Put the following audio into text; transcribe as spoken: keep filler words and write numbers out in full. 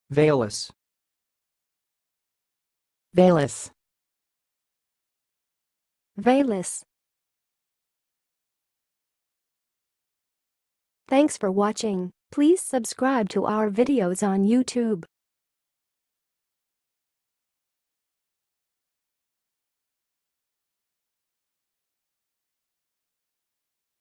veilless, veilless, veilless. Thanks for watching. Please subscribe to our videos on YouTube.